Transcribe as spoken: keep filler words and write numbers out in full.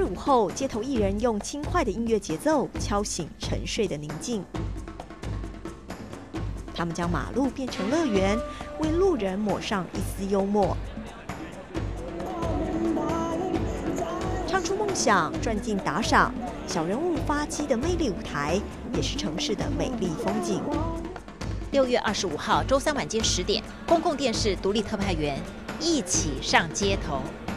午后，街头艺人用轻快的音乐节奏敲醒沉睡的宁静。他们将马路变成乐园，为路人抹上一丝幽默。唱出梦想，赚进打赏，小人物发迹的魅力舞台，也是城市的美丽风景。 六月二十五号周三晚间十点，公共电视独立特派员一起上街头。